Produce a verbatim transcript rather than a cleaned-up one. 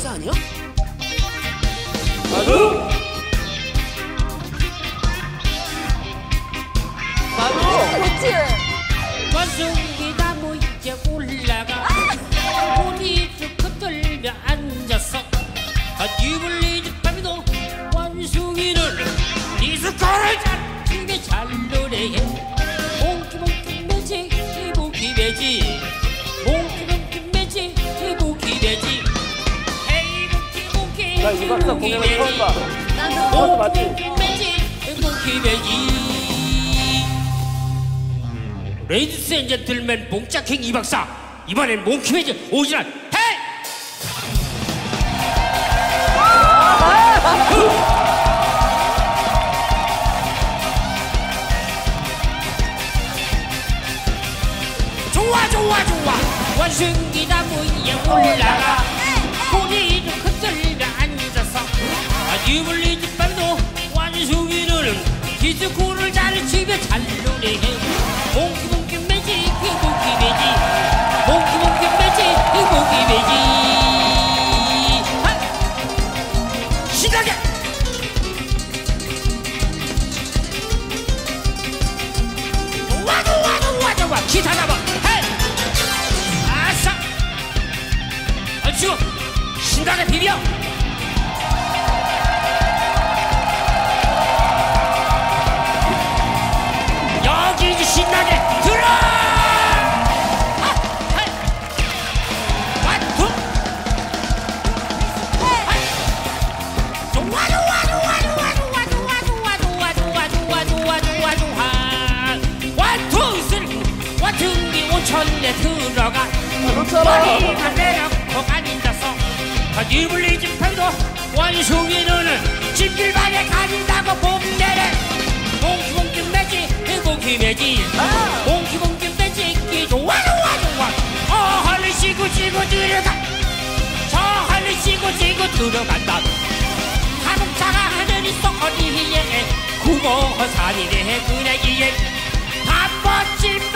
박사 아니야? 나도! 나도! 그치? 원숭이 나무 이제 올라가 우리 쭉 들며 앉아서 입을 이집 밤에도 원숭이는 디스코를 잡히게 잘 노래해. 몽키몽키 매직 몽키 매직 몽키몽키 매직 몽키 매직 헤이 몽키 몽키 나 이 박사 공연을 처음 봐. 나도. 맞지? 몽키 매직 몽키 매직. 레이디스 앤 젠틀맨 몽짝행 이 박사, 이번엔 몽키 매직 오리지널 헤이! 좋아 좋아 좋아. 원숭이 나무 위에 올라가 꼬리를 흔들며 앉아서 입을 이집 밤도 원숭이는 디스코를 잘 치며 잘 노래해. 몽키 몽키 매직 몽키 매직 몽키 몽키 매직 몽키 매직. 신나게 좋아 좋아 좋아 좋아. 기타 잡아 헤이. 아싸 얼추 신나게 비벼. 여기 이제 신나게 들어. 아, 헤이. 원, 투. 헤이. 좋아 좋아 좋아 좋아 좋아 좋아 좋아 좋아 좋아 좋아 좋아 좋아 좋아. 원, 투, 쓰리. 원숭이 온천에 들어가 머리만 내려놓고 앉아서 입을 이집 편도 원숭이는 집길반에 가진다고 봄내래. 몽키 몽키 매직 몽키 매직 몽키 몽키 매직. 좋아 좋아 좋아. 저 하늘 쉬고 쉬고 들어가 저 하늘 쉬고 쉬고 들어간다. 자동차가 하늘이 쏙 어디에 구멍 산이래 그네기에 다 뻗질